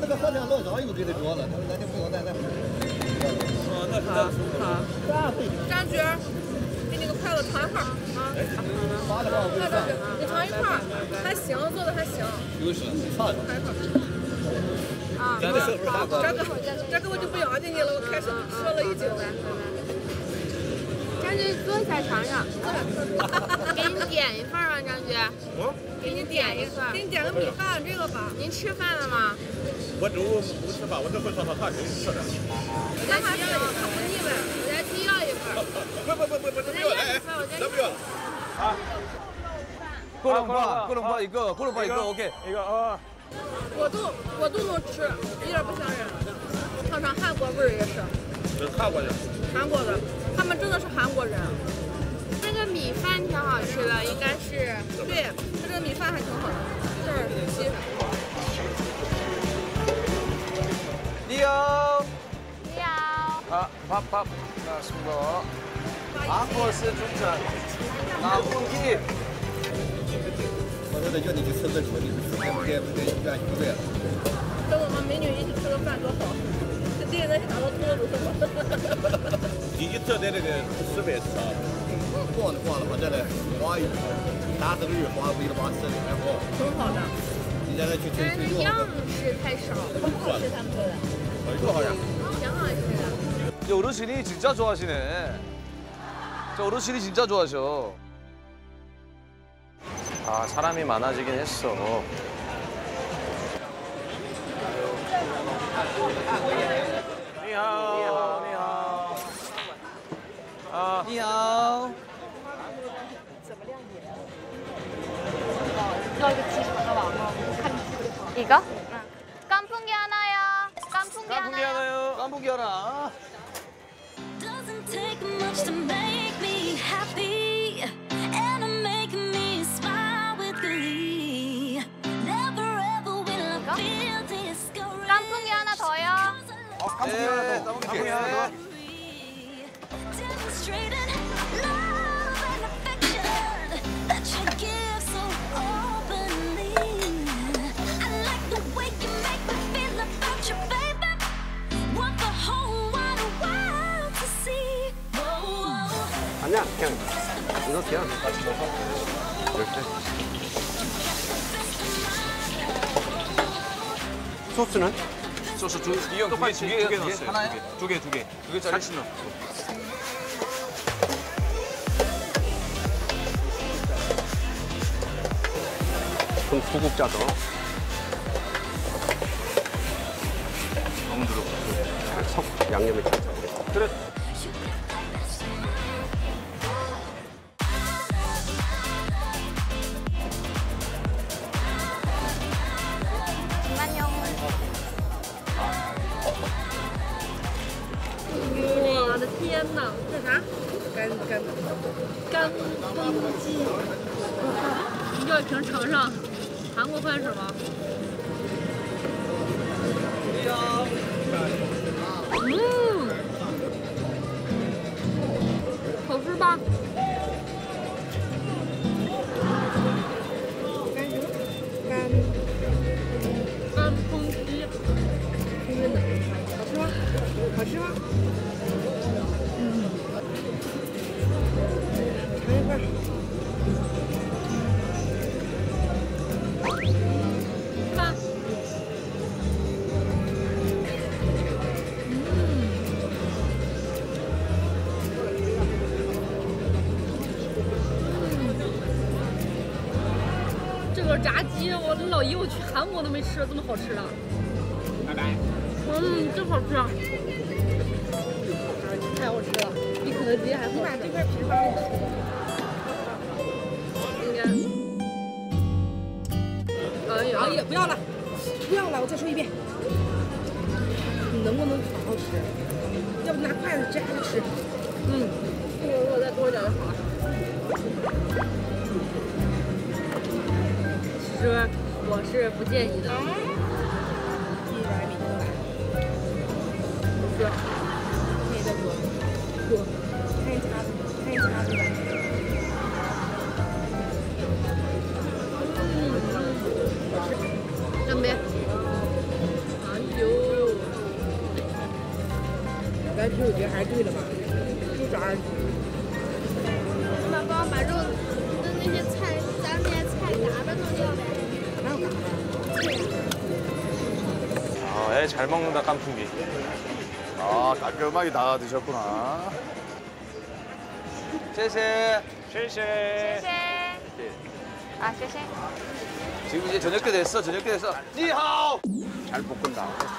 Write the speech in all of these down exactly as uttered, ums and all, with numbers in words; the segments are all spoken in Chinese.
那个好像老张又给他做了，他说咱就不用咱咱。 哦，那好好。 张局，给你个筷子尝一块啊。 发的话， 那张局，你尝一块，还行，做的还行。 有是尝一块。 啊， 这个这个这个我就不要进去了，我开始说了已经了。 张局坐下尝尝，给你点一份啊，张局。 我给你点一份。 给你点个米饭，这个吧。 您吃饭了吗？ 我中午不吃饭，我这会上趟饭给你吃的。 我再去要一份，不腻歪，我再去要一份。 不不不不不，不要了，哎，咱不要了。啊， 锅笼包，锅笼包一个，锅笼包一个 ，OK。 一个啊。 我都我都能吃，一点不像人。尝尝韩国味儿也是。 这是韩国人。 韩国的，他们真的是韩国人。 这个米饭挺好吃的，应该是。 对，它这个米饭还挺好的。这儿鸡。 你好。 你好。 好，밥 밥， 나왔습니다. 한국에서 중천, 남풍기. 我说的叫你去吃个车，你吃不给不给愿意对。 跟我们美女一起吃个饭多好，这敌人在想到秃子是吗？ 第一次在那个室外吃， 逛着逛着，我在那花鱼，打这个鱼花围了把吃的还好， 挺好的。 你在那去但是样式太少， 不好吃他们做的。 이거 하냐? 挺好吃的。 어르신이 진짜 좋아하시네. 저 어르신이 진짜 좋아하셔. 아, 사람이 많아지긴 했어. 니하오, 니하오. 아, 니하오. 要一个鸡肠的吧？看你吃不吃。 이거? 깐풍기 하나요. 깐풍기 깐풍기 하나요. 하나요. 깐풍기 하나. Doesn't take much to make me happy, and I'm making me smile with glee. Never ever will I feel discouraged. 깐풍기 하나 더요. 어, 깐풍기 하나 더. 깐풍기 하나 더. Demonstrating love and affection that you give so openly. I like the way you make me feel about you, baby. Want the whole wide world to see. Whoa. 아니야, 그냥 이거 그냥 이렇게. 소스는? 소스 두, 이형 두 개, 두 개, 두 개 넣었어요. 하나요? 두 개, 두 개. 두 개짜리? 같이 넣어. 그럼 소국자도. 너무 들어가. 석 양념이 잘 돼. 그래. 哇，我的天哪，这啥？干干干风鸡，要一瓶尝尝，韩国饭是吗？嗯，好吃吧？干干风鸡，真的好吃吗？好吃吗？嗯，尝一块。饭。这个炸鸡，我老姨我去韩国都没吃过这么好吃的。拜拜。嗯，真好吃。太好吃了，比肯德基还好吃。你把这块皮放进去。应该。哎呀，哎呀，不要了，不要了，我再说一遍。你能不能好好吃？要不拿筷子夹着吃。嗯，这个如果再多一点就好了。其实我是不介意的。一百米多来。不是。可以再多。多。看一掐子，看一掐子吧。嗯，好吃。干杯。啊，你来啤酒节还是对的吧？就这二十。 妈帮我把肉的那些菜，咱那些菜嘎巴弄掉呗。 哪有嘎巴？ 아, 애 잘 먹는다 깐풍기. 아, 깔끔하게 다 드셨구나. 谢谢. 谢谢啊，谢谢。 지금 이제 저녁 때 됐어. 저녁 때 됐어. 니하오. 잘 볶은다.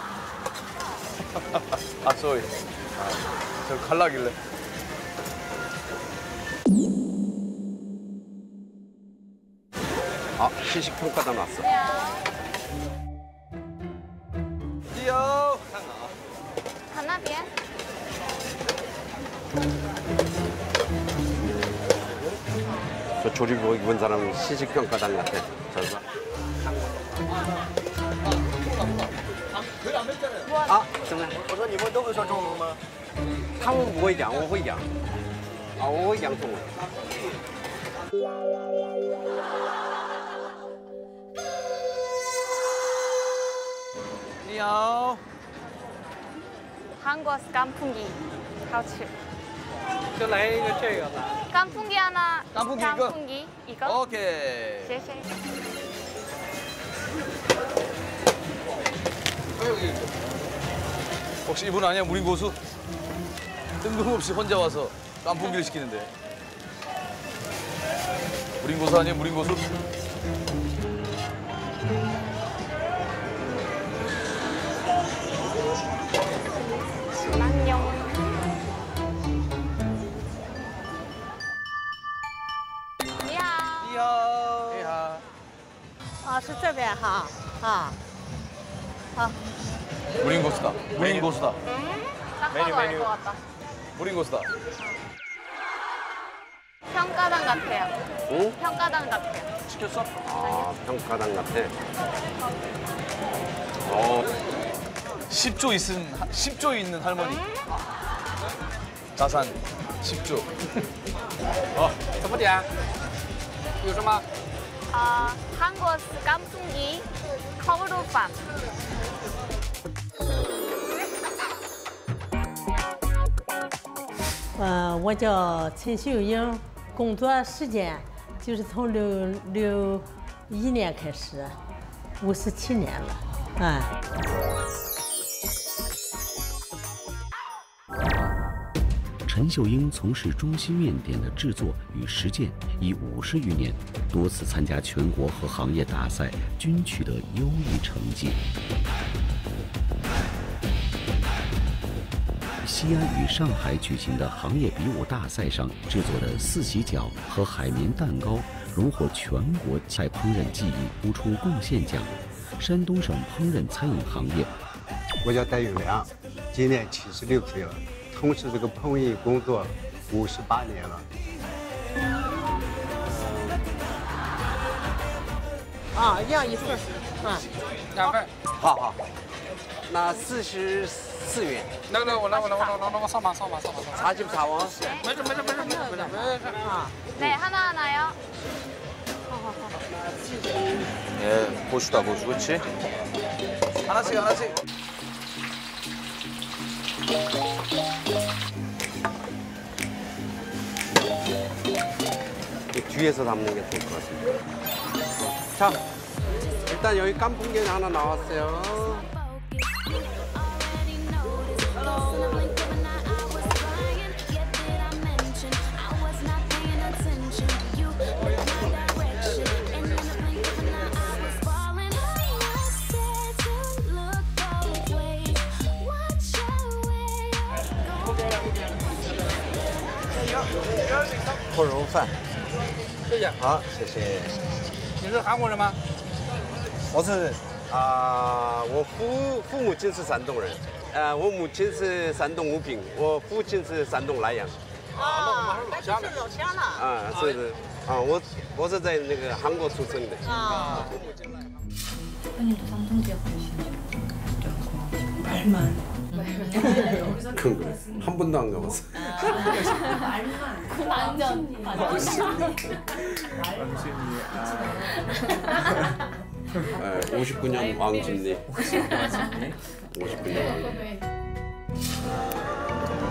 아, 쏘리. 아, 저 갈라길래. 아, 시식평가단 왔어. 니하오. 他那边。 저 조리복 입은 사람은 시식평가단 같아. 저거. 아, 怎么样？ 我说你们都会说中文吗？ 他们不会讲，我会讲。啊，我会讲中文。 니하오. 한국 깐풍기 好吃。 就来一个这个吧。 깐풍기 하나. 깐풍기 이거. 깐풍기 이거. 오케이. 谢谢。 여기. 혹시 이분 아니야 무린 고수? 뜬금없이 혼자 와서 깐풍기를 시키는데. 무린 고수 아니야 무린 고수? 안녕. 니하오. 니하오. 니하오. 啊，是这边哈，啊，好。 무린 고수다. 무린 고수다. 딱 봐도 알 것 같다. 무린 고수다. 평가단 같아요. 응? 평가단 같아요. 시켰어? 아, 평가단 같아. 어, 십 조 있은 십 조 있는 할머니. 자산 십 조. 어, 怎么点？有什么？ 아, 한국 깐풍기 커브로밥. 呃，我叫陈秀英，工作时间就是从六六一年开始，五十七年了，哎。 陈秀英从事中西面点的制作与实践已五十余年，多次参加全国和行业大赛，均取得优异成绩。西安与上海举行的行业比武大赛上制作的四喜饺和海绵蛋糕荣获全国菜烹饪技艺突出贡献奖。山东省烹饪餐饮行业， 我叫戴永良，今年七十六岁了。 从事这个烹饪工作五十八年了。 啊，一样一份，啊， 两份。 好好，那四十四元。 那个，我来，我来，我来，我来，我扫码，扫码，扫码，扫码。 茶就茶王。 没事，没事，没事，没事，没事，没事啊。 네, 하나 하나요. 예, 고수다 고수, 그렇지? 하나씩 하나씩. 뒤에서 담는 게 좋을 것 같습니다. 자, 일단 여기 깐풍기 하나 나왔어요. 扣肉饭， 谢谢。 好，谢谢。 你是韩国人吗？ 我是啊，我父父母亲是山东人，呃，我母亲是山东武平，我父亲是山东莱阳。 啊，那是老乡了。 老乡了。 啊，是是，啊，我我是在那个韩国出生的。 啊。 말만. 그건 그래. 한 번도 안 가봤어. 말만. 완전 완전. 네, 오십구 년 왕십리. 오십구 년 왕십리.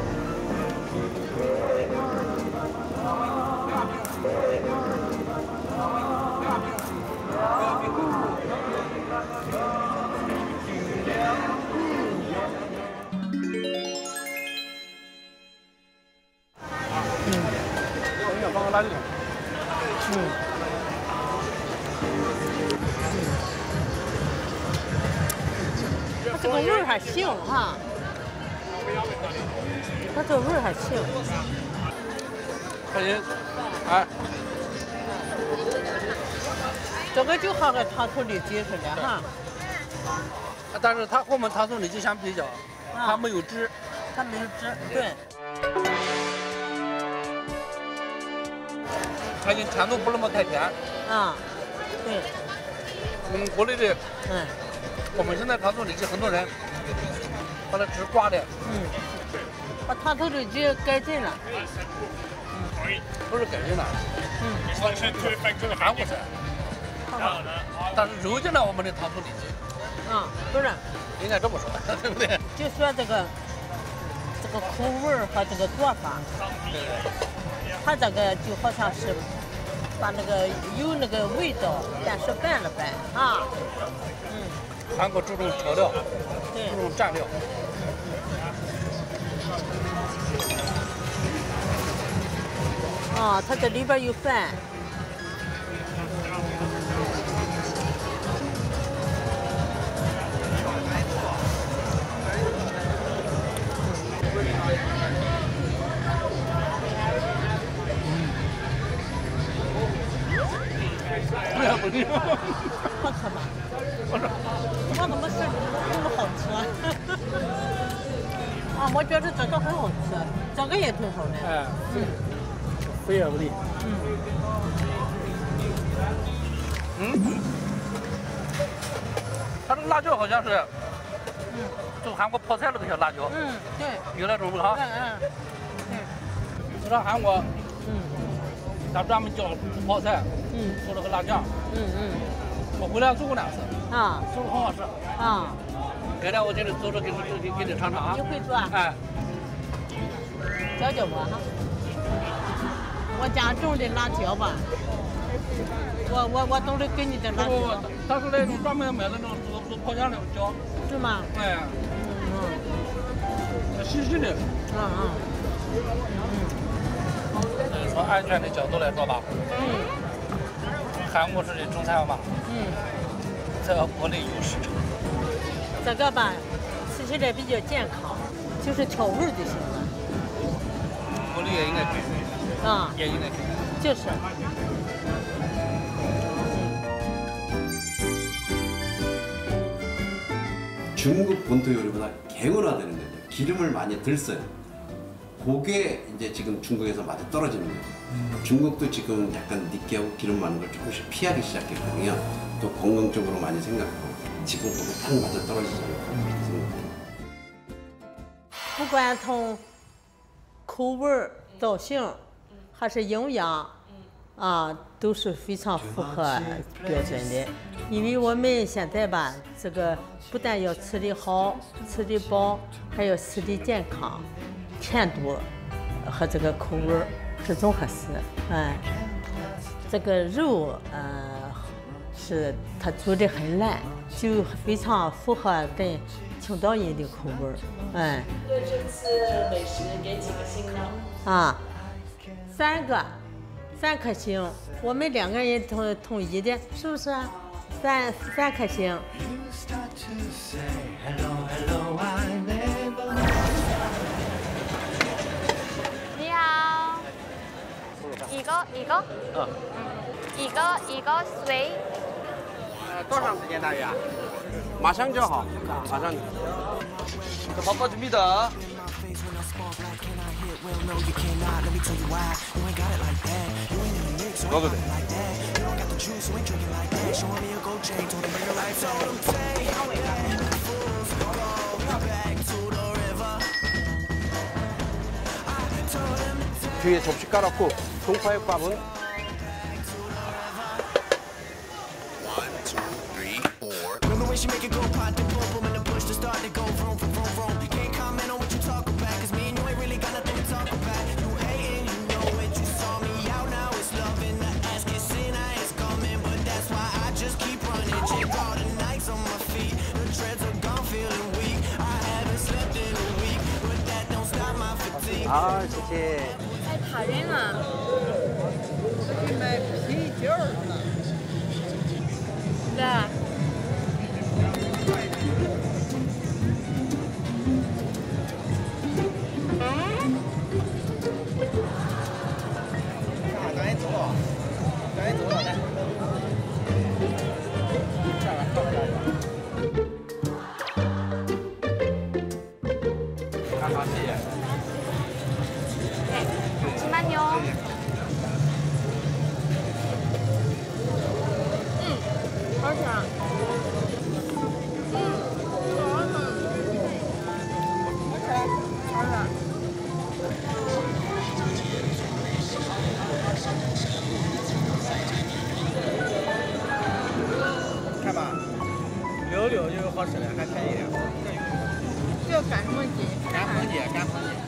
放个辣椒。嗯。 它这个味儿还行哈，它这味儿还行。 开心，哎。 这个就好跟糖醋里脊似的哈。 但是它和我们糖醋里脊相比较，它没有汁， 它没有汁，对。 它的甜度不那么太甜。 啊，对。 嗯，国内的， 嗯， 我们现在糖醋里脊很多人把它直刮的。 嗯。把糖醋里脊改进了。 嗯，不是改进了。 嗯。 这是韩国菜。但是揉进了我们的糖醋里脊。 啊，不是。 应该这么说，对不对？ 就说这个这个口味儿和这个做法。 对对。 它这个就好像是把那个有那个味道，但是拌了拌啊。嗯。 韩国注重调料， 对， 注重蘸料。 啊，它这里边有饭。 不是， 好吃吗？我怎么是这么好吃啊？啊，我觉得这个很好吃，这个也挺好的。 哎，嗯，肥而不腻。嗯。嗯。它这个辣椒好像是，嗯，就韩国泡菜的那些辣椒。 嗯，对。 有那种味哈。 嗯嗯。对。 你到韩国， 嗯， 他专门叫泡菜。 嗯， 做了个辣酱， 嗯嗯， 我回来做过两次， 啊， 做的很好吃， 啊， 改天我今天做着给你给给你尝尝啊。 你会做？ 哎， 教教我哈。我家种的辣椒吧，我我我都得给你的辣椒。 他是那种专门买的那种做做泡酱那种椒。 是吗？ 哎， 嗯嗯，细细的。 嗯嗯。 从安全的角度来说吧，嗯，韩国式的中餐嘛， 嗯， 在国内有市场。 这个吧，吃起来比较健康，就是调味就行了。 国内也应该可以。 啊， 也应该可以。 就是。 중국 본토 요리보다 개운화되는 거죠. 기름을 많이 덜 써요. 그게 이제 지금 중국에서 맛이 떨어지는 거예요. 음. 중국도 지금 약간 느끼하고 기름 많은 걸 조금씩 피하기 시작했거든요. 또 건강적으로 많이 생각하고 지금 보면 딱 맞아 떨어지잖아요. 음. 不管从口味、造型还是营养，啊，都是非常符合标准的。因为我们现在吧，这个不但要吃得好、吃得饱，还要吃得健康，甜度和这个口味是综合式。哎，这个肉呃是它煮得很烂，就非常符合跟青岛人的口味。哎。对这次美食给几个星呢？啊，三个。 三颗星，我们两个人统统一的，是不是啊？三三颗星。 你好，一个一个，嗯，一个一个水。 呃，多长时间大约啊？马上就好，马上。 바빠집니다. 먹어도 돼. 뒤에 접시 깔았고 동파육밥은 好，谢谢。 太怕人了。 我去买啤酒了。 对。 赶紧走啊！赶紧走啊！来。下来，靠边去。看好戏。 잠시만요. 음, 맛있어. 음, 맛있어. 看吧，溜溜就好吃了，还便宜点。这赶什么节？赶红节，赶红节。